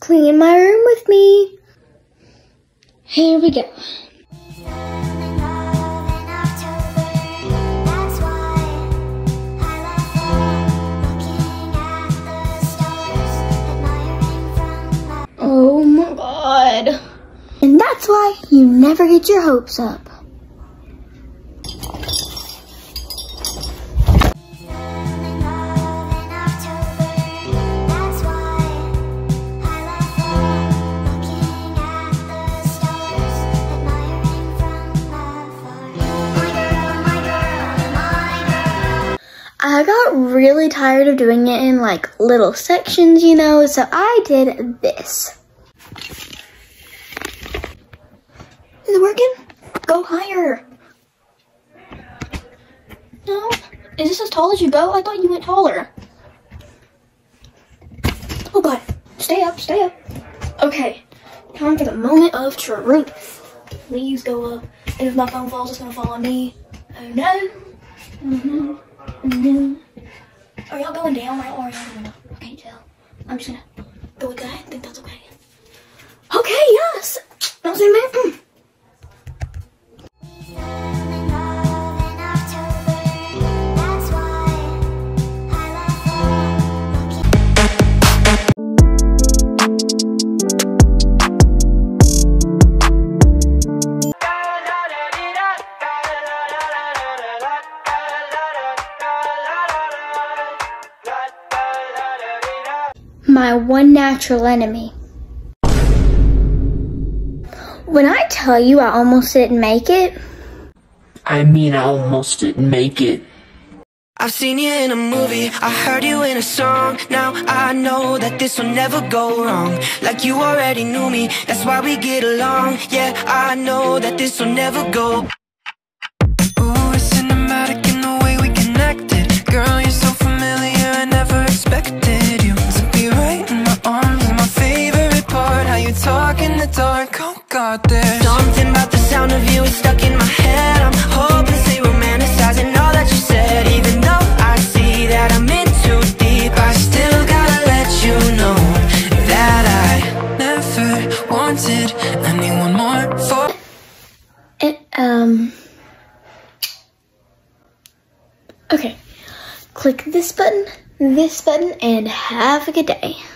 clean my room with me. Here we go. Oh my God. And that's why you never get your hopes up. I got really tired of doing it in like little sections, you know, so I did this. Is it working? Go higher. No? Is this as tall as you go? I thought you went taller. Oh God, stay up, stay up. Okay, time for the moment of truth. Please go up. And if my phone falls, it's gonna fall on me. Oh no. No. Are y'all going down right or are y'all going up? I can't tell. I'm just gonna go with that. I think that's okay. Okay, yes! Don't say man. My one natural enemy. When I tell you I almost didn't make it, I mean I almost didn't make it. I've seen you in a movie, I heard you in a song. Now I know that this will never go wrong. Like you already knew me, that's why we get along. Yeah, I know that this will never go. Ooh, it's cinematic in the way we connected. Girl, you're so familiar, I never expected you to be right in my arms. My favorite part, how you talk in the dark. Oh God, there's something about the sound of you is stuck in my head. I'm hopelessly romanticizing all that you said. Even though I see that I'm in too deep, I still gotta let you know that I never wanted anyone more for it, okay. Click this button, and have a good day.